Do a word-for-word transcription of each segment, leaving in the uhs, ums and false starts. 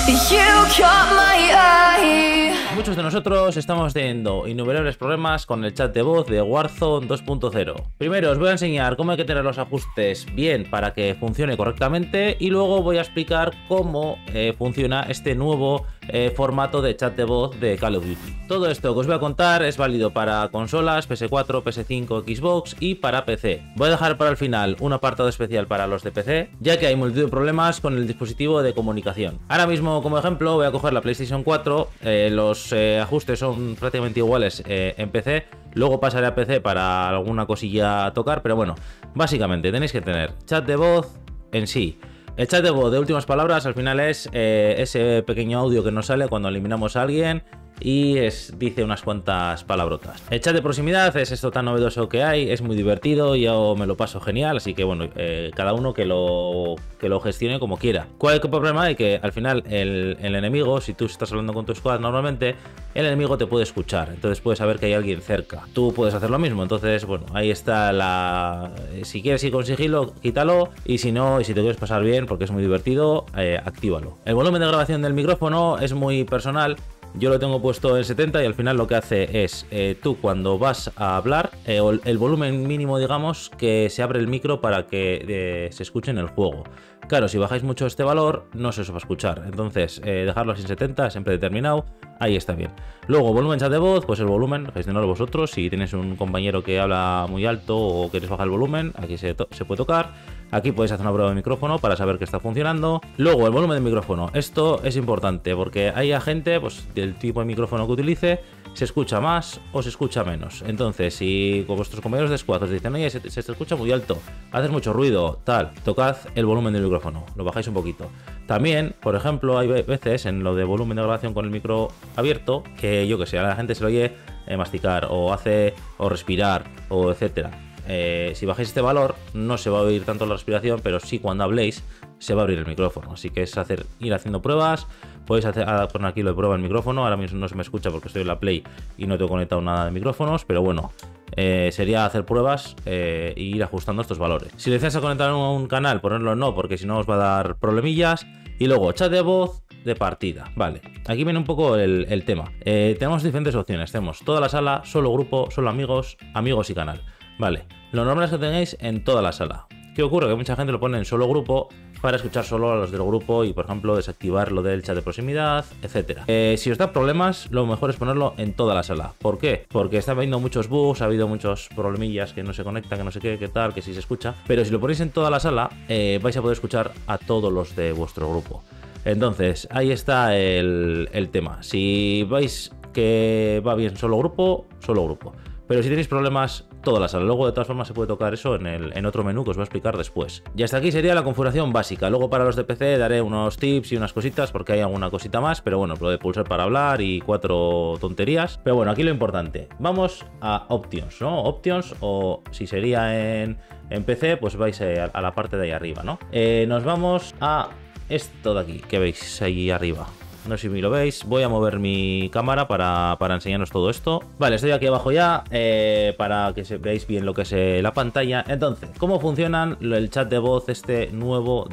Muchos de nosotros estamos teniendo innumerables problemas con el chat de voz de Warzone dos punto cero. Primero os voy a enseñar cómo hay que tener los ajustes bien para que funcione correctamente y luego voy a explicar cómo eh, funciona este nuevo eh, formato de chat de voz de Call of Duty. Todo esto que os voy a contar es válido para consolas, P S cuatro, P S cinco, Xbox y para P C. Voy a dejar para el final un apartado especial para los de P C, ya que hay multitud de problemas con el dispositivo de comunicación. Ahora mismo, como ejemplo, voy a coger la PlayStation cuatro, eh, los eh, ajustes son prácticamente iguales eh, en P C, luego pasaré a P C para alguna cosilla a tocar, pero bueno, básicamente tenéis que tener chat de voz en sí. El chat de voz de últimas palabras al final es eh, ese pequeño audio que nos sale cuando eliminamos a alguien y es, dice unas cuantas palabrotas. El chat de proximidad es esto tan novedoso que hay, es muy divertido, yo me lo paso genial, así que bueno, eh, cada uno que lo, que lo gestione como quiera. ¿Cuál es el problema? Hay que al final el, el enemigo, si tú estás hablando con tu squad normalmente, el enemigo te puede escuchar, entonces puedes saber que hay alguien cerca. Tú puedes hacer lo mismo, entonces bueno, ahí está la... Si quieres ir con sigilo, quítalo, y si no, y si te quieres pasar bien, porque es muy divertido, eh, actívalo. El volumen de grabación del micrófono es muy personal. Yo lo tengo puesto en setenta y al final lo que hace es, eh, tú cuando vas a hablar, eh, el volumen mínimo, digamos, que se abre el micro para que eh, se escuche en el juego. Claro, si bajáis mucho este valor, no se os va a escuchar. Entonces, eh, dejarlo en setenta, siempre determinado, ahí está bien. Luego, volumen chat de voz, pues el volumen, gestionadlo vosotros. Si tienes un compañero que habla muy alto o quieres bajar el volumen, aquí se, se puede tocar. Aquí podéis hacer una prueba de micrófono para saber que está funcionando. Luego, el volumen del micrófono. Esto es importante porque hay gente, pues del tipo de micrófono que utilice, se escucha más o se escucha menos. Entonces, si con vuestros compañeros de squad os dicen, oye, se, se te escucha muy alto, haces mucho ruido, tal, tocad el volumen del micrófono, lo bajáis un poquito. También, por ejemplo, hay veces en lo de volumen de grabación con el micro abierto, que yo que sé, a la gente se lo oye eh, masticar o hace o respirar o etcétera. Eh, si bajáis este valor no se va a oír tanto la respiración, pero sí cuando habléis se va a abrir el micrófono, así que es hacer, ir haciendo pruebas. Podéis hacer, poner aquí lo de prueba el micrófono. Ahora mismo no se me escucha porque estoy en la Play y no tengo conectado nada de micrófonos, pero bueno, eh, sería hacer pruebas eh, e ir ajustando estos valores. Si deseáis conectar a un canal, ponerlo en no, porque si no os va a dar problemillas. Y luego chat de voz de partida. Vale, aquí viene un poco el, el tema. Eh, tenemos diferentes opciones. Tenemos toda la sala, solo grupo, solo amigos, amigos y canal. Vale, lo normal es que tengáis en toda la sala. ¿Qué ocurre? Que mucha gente lo pone en solo grupo para escuchar solo a los del grupo y, por ejemplo, desactivar lo del chat de proximidad, etcétera. Eh, si os da problemas, lo mejor es ponerlo en toda la sala. ¿Por qué? Porque está habiendo muchos bugs, ha habido muchos problemillas que no se conectan, que no sé qué, qué tal, que sí se escucha. Pero si lo ponéis en toda la sala, eh, vais a poder escuchar a todos los de vuestro grupo. Entonces, ahí está el, el tema. Si vais que va bien solo grupo, solo grupo. Pero si tenéis problemas, toda la sala. Luego, de todas formas, se puede tocar eso en, el, en otro menú que os voy a explicar después. Y hasta aquí sería la configuración básica. Luego, para los de P C, daré unos tips y unas cositas, porque hay alguna cosita más. Pero bueno, lo de pulsar para hablar y cuatro tonterías. Pero bueno, aquí lo importante. Vamos a Options, ¿no? Options, o si sería en, en P C, pues vais a, a la parte de ahí arriba, ¿no? Eh, nos vamos a esto de aquí, que veis ahí arriba. No sé si lo veis, voy a mover mi cámara para, para enseñaros todo esto. Vale, estoy aquí abajo ya eh, para que se, veáis bien lo que es eh, la pantalla. Entonces, ¿cómo funcionan el chat de voz este nuevo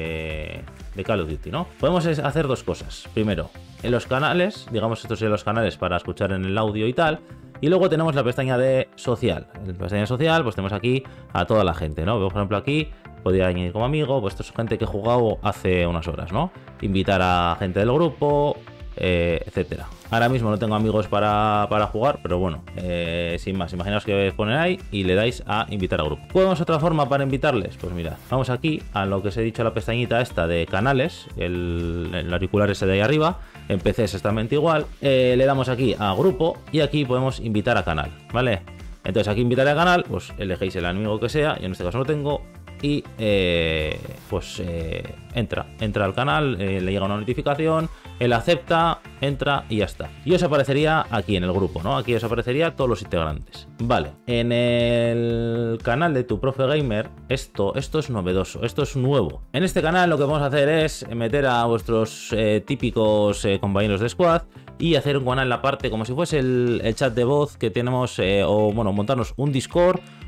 de, de Call of Duty, ¿no? Podemos hacer dos cosas. Primero, en los canales, digamos estos son los canales para escuchar en el audio y tal. Y luego tenemos la pestaña de social. En la pestaña de social, pues tenemos aquí a toda la gente, ¿no? Vemos, por ejemplo, aquí podría añadir como amigo, pues esto es gente que he jugado hace unas horas, ¿no? Invitar a gente del grupo, eh, etcétera. Ahora mismo no tengo amigos para, para jugar, pero bueno, eh, sin más, imaginaos que ponen ahí y le dais a invitar a grupo. ¿Podemos otra forma para invitarles? Pues mirad, vamos aquí a lo que os he dicho, la pestañita esta de canales, el, el auricular ese de ahí arriba. En P C es exactamente igual. Eh, le damos aquí a grupo y aquí podemos invitar a canal, ¿vale? Entonces aquí invitar a canal, pues elegéis el amigo que sea, yo en este caso lo tengo. Y eh, pues eh, entra, entra al canal, eh, le llega una notificación, él acepta, entra y ya está. Y os aparecería aquí en el grupo, ¿no? Aquí os aparecería todos los integrantes. Vale, en el canal de Tu Profe Gamer, esto, esto es novedoso, esto es nuevo. En este canal lo que vamos a hacer es meter a vuestros eh, típicos eh, compañeros de squad y hacer un canal en la parte como si fuese el, el chat de voz que tenemos, eh, o bueno, montarnos un Discord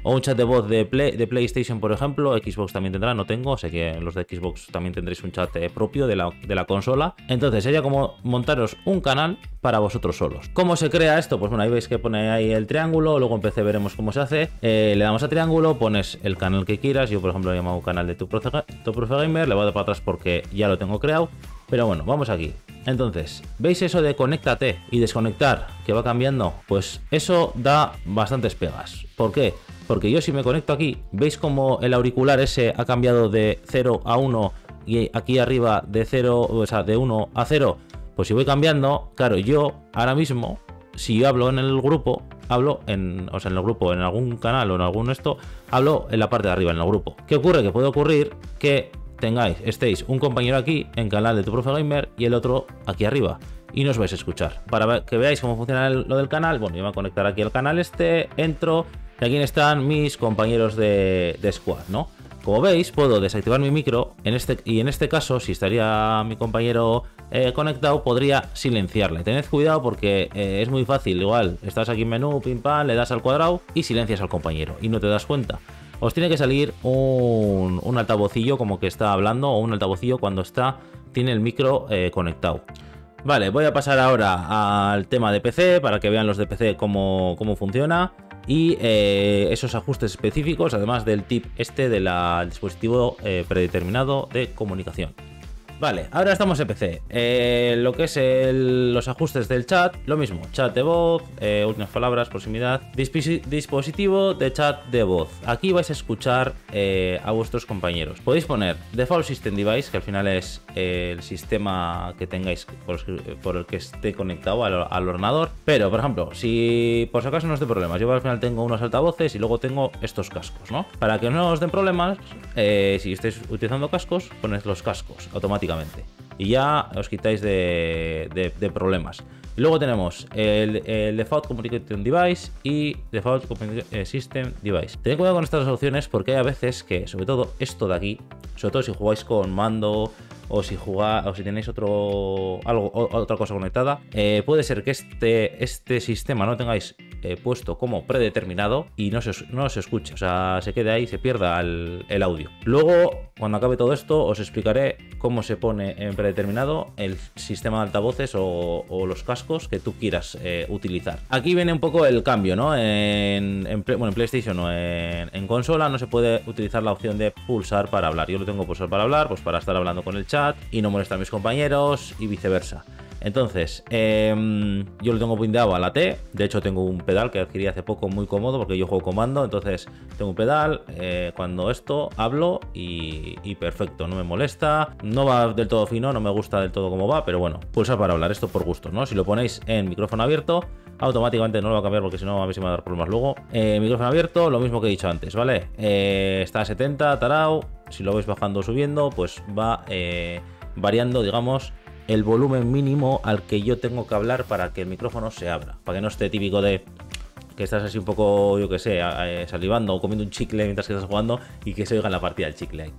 o un chat de voz de, Play, de PlayStation, por ejemplo. Xbox también tendrá, no tengo, sé que los de Xbox también tendréis un chat eh, propio de la, de la consola. Entonces sería como montaros un canal para vosotros solos. ¿Cómo se crea esto? Pues bueno, ahí veis que pone ahí el triángulo, luego en P C veremos cómo se hace. Eh, le damos a triángulo, pones el canal que quieras. Yo por ejemplo lo llamo canal de tu profe, tu profe gamer, le voy a dar para atrás porque ya lo tengo creado. Pero bueno, vamos aquí. Entonces, ¿veis eso de conéctate y desconectar que va cambiando? Pues eso da bastantes pegas. ¿Por qué? Porque yo si me conecto aquí, ¿veis como el auricular ese ha cambiado de cero a uno y aquí arriba de cero, o sea, de uno a cero? Pues si voy cambiando, claro, yo ahora mismo, si yo hablo en el grupo, hablo en, o sea, en el grupo, en algún canal o en algún esto, hablo en la parte de arriba, en el grupo. ¿Qué ocurre? Que puede ocurrir que tengáis, estéis un compañero aquí en canal de tu profe gamer y el otro aquí arriba y no os vais a escuchar. Para que veáis cómo funciona el, lo del canal, bueno, yo me voy a conectar aquí al canal este, entro y aquí están mis compañeros de, de squad, ¿no? Como veis, puedo desactivar mi micro en este, y en este caso, si estaría mi compañero eh, conectado, podría silenciarle. Tened cuidado porque eh, es muy fácil, igual, estás aquí en menú, pim pam, le das al cuadrado y silencias al compañero y no te das cuenta. Os tiene que salir un, un altavocillo como que está hablando o un altavocillo cuando está, tiene el micro eh, conectado. Vale, voy a pasar ahora al tema de P C para que vean los de P C cómo, cómo funciona y eh, esos ajustes específicos, además del tip este del dispositivo eh, predeterminado de comunicación. Vale, ahora estamos en P C. Eh, lo que es el, los ajustes del chat, lo mismo. Chat de voz, eh, últimas palabras, proximidad, disposi dispositivo de chat de voz. Aquí vais a escuchar eh, a vuestros compañeros. Podéis poner Default System Device, que al final es eh, el sistema que tengáis por, por el que esté conectado al, al ordenador. Pero, por ejemplo, si por si acaso no os dé problemas, yo al final tengo unos altavoces y luego tengo estos cascos, ¿no? Para que no os den problemas, eh, si estáis utilizando cascos, poned los cascos automáticamente. Y ya os quitáis de, de, de problemas. Luego tenemos el, el Default Communication Device y Default System Device. Tened cuidado con estas opciones porque hay a veces que, sobre todo esto de aquí, sobre todo si jugáis con mando o si jugáis o si tenéis otro algo otra cosa conectada, eh, puede ser que este, este sistema no tengáis eh, puesto como predeterminado y no se, no se escuche, o sea, se quede ahí, se pierda el, el audio. Luego, cuando acabe todo esto, os explicaré cómo se pone en predeterminado el sistema de altavoces o, o los cascos que tú quieras eh, utilizar. Aquí viene un poco el cambio, ¿no? En, en, bueno, en PlayStation o en, en consola no se puede utilizar la opción de pulsar para hablar. Yo lo tengo pulsar para hablar, pues para estar hablando con el chat y no molestar a mis compañeros y viceversa. Entonces, eh, yo lo tengo pindado a la T. De hecho, tengo un pedal que adquirí hace poco muy cómodo porque yo juego comando. Entonces, tengo un pedal. Eh, cuando esto hablo y, y perfecto, no me molesta. No va del todo fino, no me gusta del todo cómo va, pero bueno, pulsar para hablar. Esto por gusto, ¿no? Si lo ponéis en micrófono abierto, automáticamente no lo va a cambiar porque si no, a ver si me va a dar problemas luego. Eh, micrófono abierto, lo mismo que he dicho antes, ¿vale? Eh, está a setenta, tarao. Si lo vais bajando o subiendo, pues va eh, variando, digamos, el volumen mínimo al que yo tengo que hablar para que el micrófono se abra, para que no esté típico de que estás así un poco, yo que sé, salivando o comiendo un chicle mientras que estás jugando y que se oiga en la partida el chicle.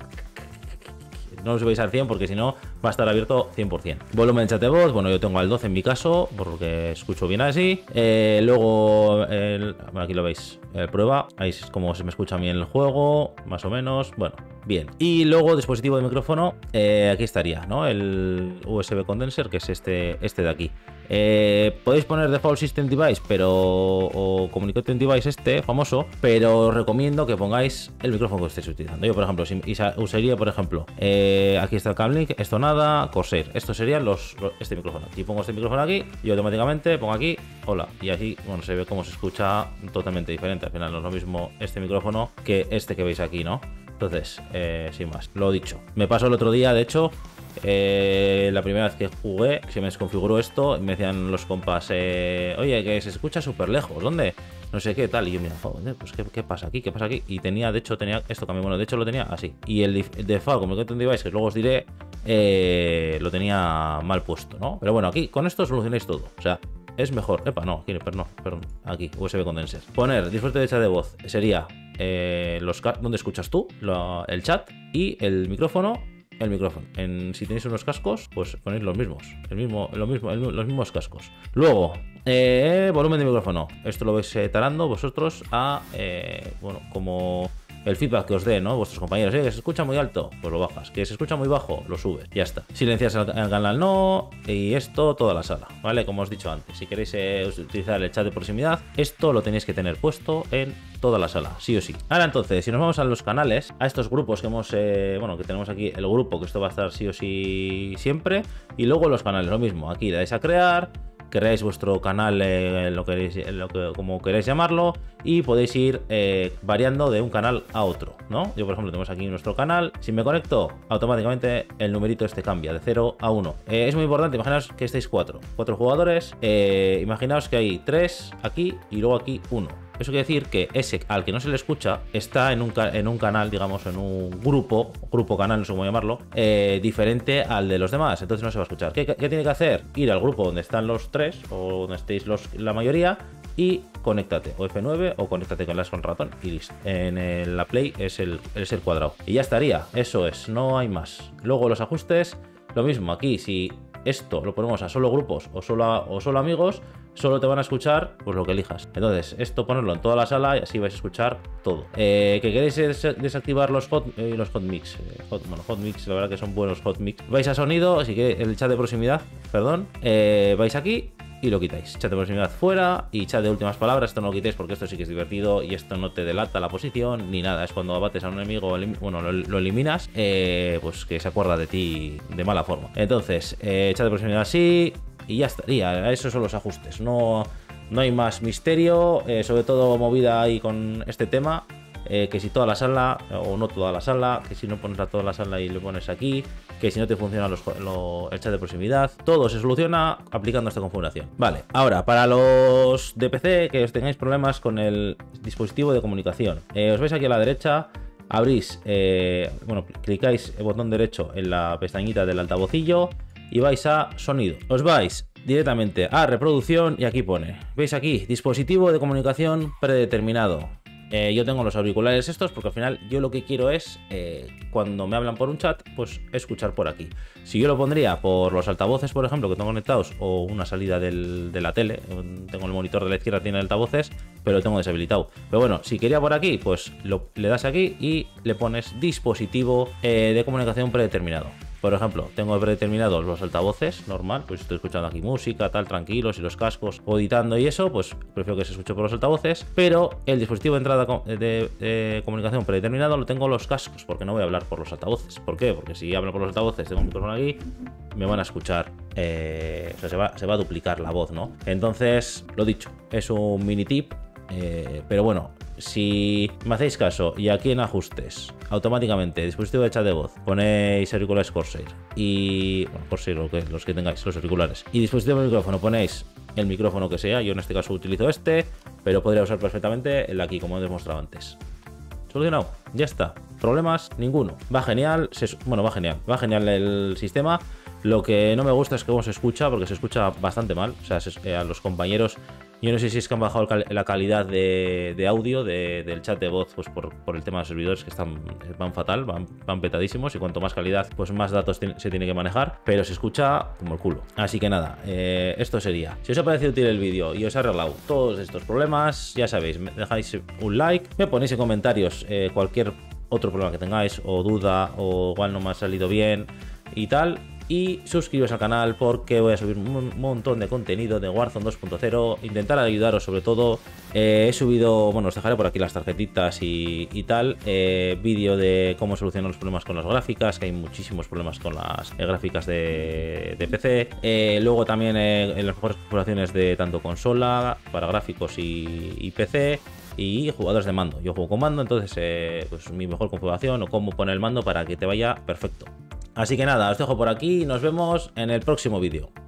No lo subáis al cien porque si no va a estar abierto cien por cien. Volumen de chat de voz, bueno, yo tengo al doce en mi caso porque escucho bien así. Eh, luego, el, bueno, aquí lo veis, eh, prueba, ahí es como se me escucha bien el juego, más o menos, bueno, bien. Y luego dispositivo de micrófono, eh, aquí estaría, ¿no? El U S B condenser, que es este, este de aquí. Eh, podéis poner Default System Device, pero o Communication Device este famoso, pero os recomiendo que pongáis el micrófono que estéis utilizando. Yo, por ejemplo, si usaría, por ejemplo, eh, aquí está el Camlink, esto nada, Corsair. Estos serían los, los este micrófono. Si pongo este micrófono aquí, yo automáticamente pongo aquí, hola, y así, bueno, se ve cómo se escucha totalmente diferente. Al final no es lo mismo este micrófono que este que veis aquí, ¿no? Entonces, eh, sin más, lo dicho. Me pasó el otro día, de hecho. Eh, la primera vez que jugué se me desconfiguró esto y me decían los compas, eh, oye, que se escucha súper lejos, ¿dónde? No sé qué tal, y yo mira, joder, pues ¿qué, ¿qué pasa aquí? ¿Qué pasa aquí? Y tenía, de hecho tenía esto también, bueno, de hecho lo tenía así. Y el Default Communication Device, que luego os diré, eh, lo tenía mal puesto, ¿no? Pero bueno, aquí con esto solucionáis todo, o sea, es mejor. Epa, no, aquí, perdón, perdón, aquí, U S B condenser. Poner dispositivo de chat de voz sería eh, los donde escuchas tú, lo, el chat y el micrófono el micrófono. En, si tenéis unos cascos, pues ponéis los mismos, el mismo, lo mismo, el, los mismos cascos. Luego, eh, volumen de micrófono. Esto lo vais eh, talando vosotros a, eh, bueno, como el feedback que os dé, ¿no? Vuestros compañeros, ¿eh? Que se escucha muy alto, pues lo bajas. Que se escucha muy bajo, lo subes. Ya está. Silencias el, el canal no, y esto toda la sala, ¿vale? Como os he dicho antes, si queréis eh, utilizar el chat de proximidad, esto lo tenéis que tener puesto en toda la sala, sí o sí. Ahora entonces, si nos vamos a los canales, a estos grupos que hemos, eh, bueno, que tenemos aquí el grupo, que esto va a estar sí o sí siempre, y luego los canales, lo mismo. Aquí le dais a crear, creáis vuestro canal, eh, lo queréis, lo que, como queréis llamarlo, y podéis ir eh, variando de un canal a otro, ¿no? Yo, por ejemplo, tenemos aquí nuestro canal. Si me conecto, automáticamente el numerito este cambia de cero a uno. Eh, es muy importante, imaginaos que estáis cuatro, cuatro jugadores. Eh, imaginaos que hay tres aquí y luego aquí uno. Eso quiere decir que ese al que no se le escucha está en un, en un canal, digamos, en un grupo, grupo canal, no sé cómo llamarlo, eh, diferente al de los demás. Entonces no se va a escuchar. ¿Qué, qué tiene que hacer? Ir al grupo donde están los tres o donde estéis los, la mayoría y conéctate. O F nueve o conéctate con las con ratón y listo. En el, la Play es el, es el cuadrado. Y ya estaría. Eso es, no hay más. Luego los ajustes, lo mismo. Aquí, si esto lo ponemos a solo grupos o solo, a, o solo amigos, solo te van a escuchar pues lo que elijas. Entonces, esto ponerlo en toda la sala y así vais a escuchar todo. Eh, ¿Que queréis des desactivar los hot, eh, los hot mix? Eh, hot, bueno, hot mix, la verdad que son buenos hot mix. Vais a sonido, así que el chat de proximidad, perdón, eh, vais aquí y lo quitáis. Chat de proximidad fuera y chat de últimas palabras. Esto no lo quitéis porque esto sí que es divertido y esto no te delata la posición ni nada. Es cuando abates a un enemigo, bueno, lo, lo eliminas, eh, pues que se acuerda de ti de mala forma. Entonces, eh, chat de proximidad sí. Y ya estaría, esos son los ajustes, no, no hay más misterio, eh, sobre todo movida ahí con este tema, eh, que si toda la sala o no toda la sala, que si no pones a toda la sala y le pones aquí, que si no te funciona los, lo, el chat de proximidad, todo se soluciona aplicando esta configuración. Vale, ahora para los de P C que os tengáis problemas con el dispositivo de comunicación, eh, os vais aquí a la derecha, abrís, eh, bueno, clicáis el botón derecho en la pestañita del altavocillo y vais a sonido. Os vais directamente a reproducción y aquí pone, veis aquí, dispositivo de comunicación predeterminado. Eh, yo tengo los auriculares estos porque al final yo lo que quiero es, eh, cuando me hablan por un chat, pues escuchar por aquí. Si yo lo pondría por los altavoces, por ejemplo, que tengo conectados, o una salida del, de la tele, tengo el monitor de la izquierda, tiene altavoces, pero lo tengo deshabilitado. Pero bueno, si quería por aquí, pues lo, le das aquí y le pones dispositivo eh, de comunicación predeterminado. Por ejemplo, tengo predeterminados los altavoces, normal, pues estoy escuchando aquí música, tal, tranquilos, y los cascos, o editando y eso, pues prefiero que se escuche por los altavoces, pero el dispositivo de entrada de, de, de comunicación predeterminado lo tengo los cascos, porque no voy a hablar por los altavoces. ¿Por qué? Porque si hablo por los altavoces, tengo un micrófono aquí, me van a escuchar, eh, o sea, se va, se va a duplicar la voz, ¿no? Entonces, lo dicho, es un mini tip, eh, pero bueno, si me hacéis caso y aquí en ajustes, automáticamente, dispositivo de chat de voz, ponéis auriculares Corsair y, bueno, Corsair, lo que, los que tengáis, los auriculares, y dispositivo de micrófono, ponéis el micrófono que sea, yo en este caso utilizo este, pero podría usar perfectamente el de aquí, como he demostrado antes. Solucionado, ya está, problemas ninguno, va genial, se, bueno, va genial, va genial el sistema. Lo que no me gusta es cómo se escucha, porque se escucha bastante mal, o sea, se, eh, a los compañeros, yo no sé si es que han bajado la calidad de, de audio de, del chat de voz, pues por, por el tema de los servidores que están, van fatal, van, van petadísimos, y cuanto más calidad, pues más datos se tiene que manejar, pero se escucha como el culo. Así que nada, eh, esto sería. Si os ha parecido útil el vídeo y os ha arreglado todos estos problemas, ya sabéis, me dejáis un like, me ponéis en comentarios eh, cualquier otro problema que tengáis, o duda, o igual no me ha salido bien y tal. Y suscribiros al canal porque voy a subir un montón de contenido de Warzone dos punto cero. Intentar ayudaros sobre todo. Eh, he subido, bueno, os dejaré por aquí las tarjetitas y, y tal. Eh, vídeo de cómo solucionar los problemas con las gráficas, que hay muchísimos problemas con las eh, gráficas de, de P C. Eh, luego también eh, en las mejores configuraciones de tanto consola, para gráficos y, y P C. Y jugadores de mando. Yo juego con mando, entonces eh, pues mi mejor configuración o cómo poner el mando para que te vaya perfecto. Así que nada, os dejo por aquí y nos vemos en el próximo vídeo.